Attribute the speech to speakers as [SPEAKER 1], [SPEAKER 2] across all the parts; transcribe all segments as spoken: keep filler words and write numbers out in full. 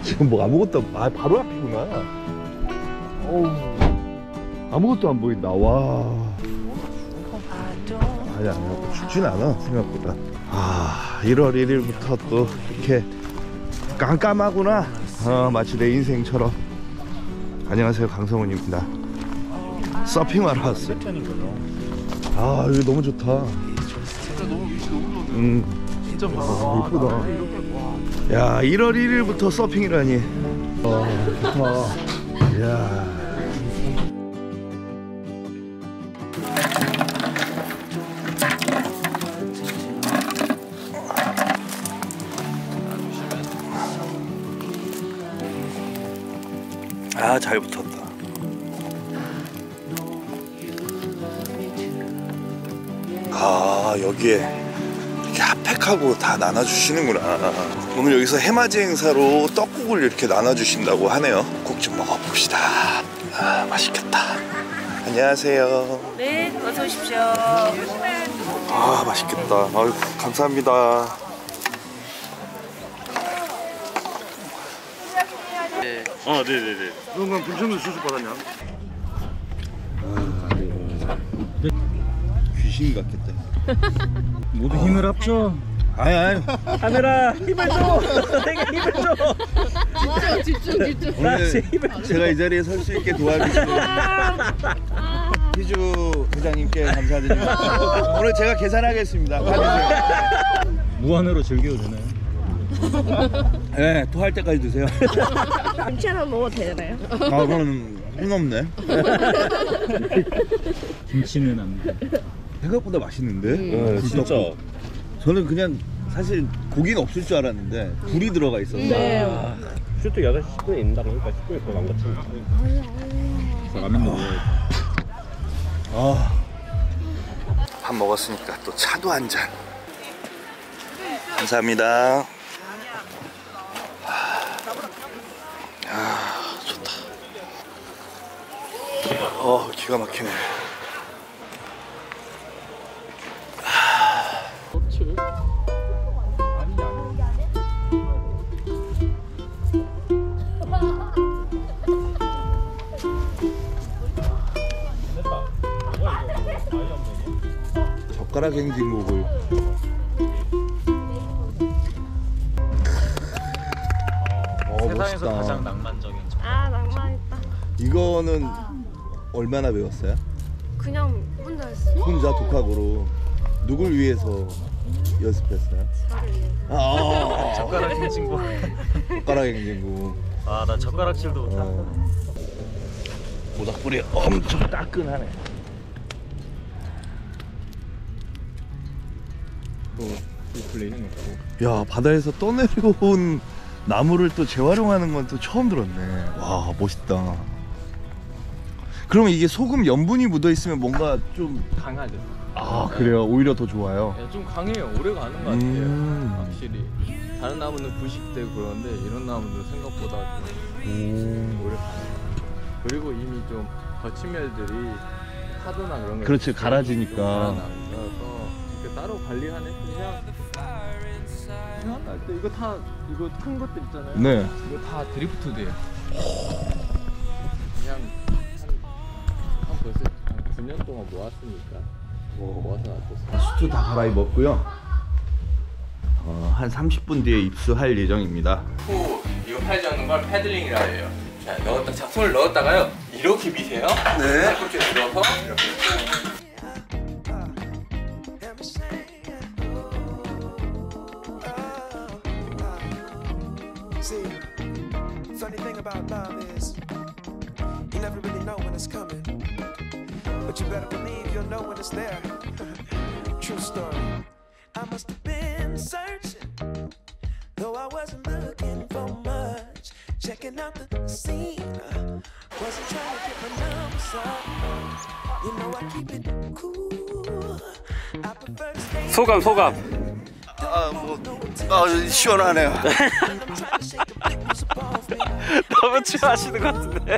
[SPEAKER 1] 지금 뭐 아무것도 아 바로 앞이구나. 어우, 아무것도 안 보인다. 와. 아니 아니 춥진 않아 생각보다. 아 일월 일일부터 또 이렇게 깜깜하구나. 어, 마치 내 인생처럼. 안녕하세요, 강성훈입니다. 서핑하러 왔어요. 아 여기 너무 좋다.
[SPEAKER 2] 진짜 너무 위치 너무 좋네.
[SPEAKER 1] 음.
[SPEAKER 2] 진짜
[SPEAKER 1] 아, 이쁘다. 야 일월 일일부터 서핑이라니. 어, 좋다. 이야. 아, 잘 붙었다. 아, 여기에 이렇게 핫팩하고 다 나눠주시는구나. 오늘 여기서 해맞이 행사로 떡국을 이렇게 나눠주신다고 하네요. 꼭 좀 먹어봅시다. 아, 맛있겠다. 안녕하세요.
[SPEAKER 3] 네, 어서 오십시오.
[SPEAKER 1] 아, 맛있겠다. 아유, 감사합니다.
[SPEAKER 2] 네.
[SPEAKER 1] 어, 네네네.
[SPEAKER 2] 그럼 불청객 수술 받았냐?
[SPEAKER 1] 귀신 같겠다.
[SPEAKER 4] 모두 힘을 합쳐.
[SPEAKER 1] 아니, 아니.
[SPEAKER 4] 카메라 힘을 줘. 내가 힘을 줘.
[SPEAKER 3] 집중, 집중.
[SPEAKER 1] 오늘 제가 이 자리에 설 수 있게 도와주시는 희주 회장님께 감사드립니다. 오늘 제가 계산하겠습니다.
[SPEAKER 4] 무한으로 즐겨도 되나요?
[SPEAKER 1] 네, 토할 때까지 드세요.
[SPEAKER 3] 김치 하나 먹어도 되나요?
[SPEAKER 1] 아, 그건 손 없네.
[SPEAKER 4] 김치는 안 돼.
[SPEAKER 1] 생각보다 맛있는데?
[SPEAKER 4] 네, 진짜.
[SPEAKER 1] 저는 그냥 사실 고기는 없을 줄 알았는데 굴이 들어가 있어서.
[SPEAKER 3] 네.
[SPEAKER 4] 아, 슈트 여덟 시 십 분에 있는다 그러니까 십 분에 또 망가치니까. 그래서 라면 먹어야 돼.
[SPEAKER 1] 아, 밥 먹었으니까 또 차도 한 잔. 감사합니다. 아, 좋다. 어, 기가 막히네. 젓가락 행진곡을. 어,
[SPEAKER 4] 세상에서
[SPEAKER 1] 멋있다.
[SPEAKER 4] 가장 낭만적인 점.
[SPEAKER 3] 아, 낭만있다.
[SPEAKER 1] 이거는 얼마나 배웠어요?
[SPEAKER 3] 그냥 혼자 했어요.
[SPEAKER 1] 혼자 독학으로. 누굴 위해서 연습했어요?
[SPEAKER 3] 저를 위해.
[SPEAKER 1] 아,
[SPEAKER 4] 젓가락 행진곡.
[SPEAKER 1] 젓가락 행진곡.
[SPEAKER 4] 아, 나 젓가락질도 못한다.
[SPEAKER 1] 어. 모닥불이 엄청 따끈하네.
[SPEAKER 4] 또 리플레이는 없고.
[SPEAKER 1] 야, 바다에서 떠내려온 나무를 또 재활용하는 건 또 처음 들었네. 와, 멋있다. 그러면 이게 소금 염분이 묻어 있으면 뭔가 좀,
[SPEAKER 4] 강하죠.
[SPEAKER 1] 아, 그래요? 오히려 더 좋아요.
[SPEAKER 4] 네, 좀 강해요. 오래 가는 것 같아요.
[SPEAKER 1] 음.
[SPEAKER 4] 확실히. 다른 나무는 부식되고 그러는데 이런 나무는 생각보다 좀
[SPEAKER 1] 오.
[SPEAKER 4] 오래 가요. 그리고 이미 좀 거침멸들이 파도나 그런 게
[SPEAKER 1] 그렇지, 갈아지니까.
[SPEAKER 4] 갈아나서 이렇게 따로 관리하네. 그냥 그냥 할 때 이거 다 이거 큰 것들 있잖아요.
[SPEAKER 1] 네.
[SPEAKER 4] 이거 다 드리프트 돼요. 그냥 한, 한 벌써 한 구 년 동안 모았으니까 모아서 놔뒀어요.
[SPEAKER 1] 수트 다 갈아입었고요. 어, 한 삼십 분 뒤에 입수할 예정입니다.
[SPEAKER 5] 후 이거 팔지 않는 걸 패들링이라 해요. 자, 넣었다, 자, 손을 넣었다가요 이렇게 미세요. 네. 팔꿈치에 들어서 이렇게.
[SPEAKER 6] See, funny thing about love is you never really know when it's coming, but you better believe you'll know when it's there. True story. I must have been searching, though I wasn't looking for much. Checking out the scene, wasn't trying to get my numbers up. You know I keep it cool. I prefer to stay.
[SPEAKER 5] 소감 소감.
[SPEAKER 1] 아, 뭐, 아, 시원하네요.
[SPEAKER 5] 너무 취하시는 것 같은데.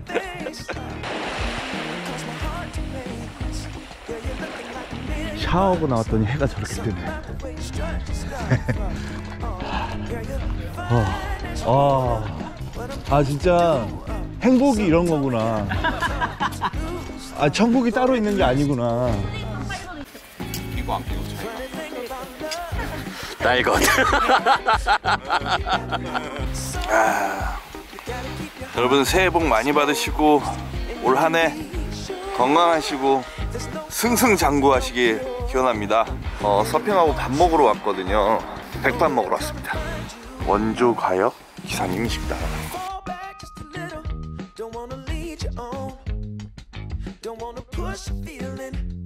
[SPEAKER 1] 샤워하고 나왔더니 해가 저렇게 뜨네. 아, 아, 아 진짜 행복이 이런 거구나. 아 천국이 따로 있는 게 아니구나.
[SPEAKER 5] 이거 안 끼고 나 이거
[SPEAKER 1] 아, 여러분 새해 복 많이 받으시고 올 한 해 건강하시고 승승장구하시길 기원합니다. 어, 서핑하고 밥 먹으러 왔거든요. 백반 먹으러 왔습니다. 원조 과역 기사님 식당.
[SPEAKER 6] Fall back just a little. Don't wanna lead you on. Don't wanna push a feeling.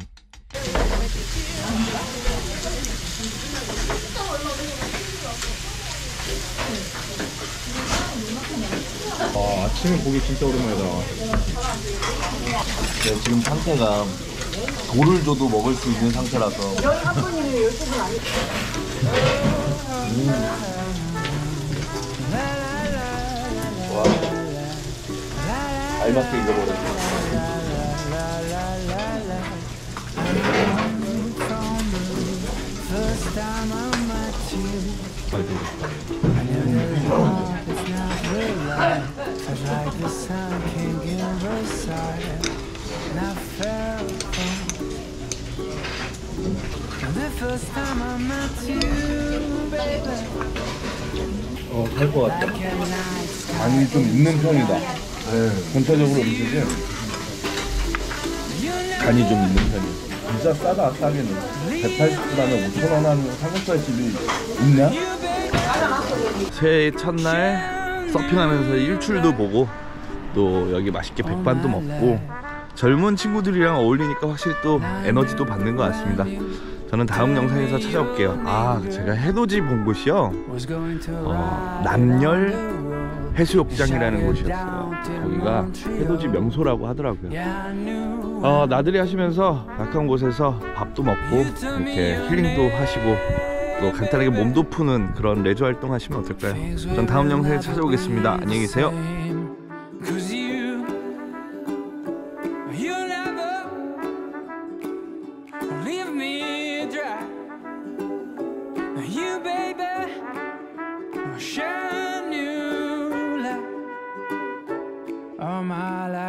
[SPEAKER 1] 아, 아침에 보기 진짜 오랜만이다. 네, 지금 상태가 돌을 줘도 먹을 수 있는 상태라서. 음. 와, 알맞게 익어버렸어. 어, 될 것 같다. 간이 좀 있는 편이다. 네. 전체적으로 음식이 간이 좀 있는 편이야. 진짜 싸다, 싸게는. 백팔십 불하면 오천 원 하는 삼겹살 집이 있나? 새해 첫날 서핑하면서 일출도 보고 또 여기 맛있게 백반도 먹고 젊은 친구들이랑 어울리니까 확실히 또 에너지도 받는 것 같습니다. 저는 다음 영상에서 찾아올게요. 아, 제가 해돋이 본 곳이요, 어, 남열 해수욕장이라는 곳이었어요. 거기가 해돋이 명소라고 하더라고요. 어, 나들이 하시면서 가까운 곳에서 밥도 먹고 이렇게 힐링도 하시고 또 간단하게 몸도 푸는 그런 레저 활동 하시면 어떨까요? 전 다음 영상에 찾아오겠습니다. 안녕히 계세요.
[SPEAKER 7] Cause you, you'll never leave me dry. You, baby, shine a new light on my life.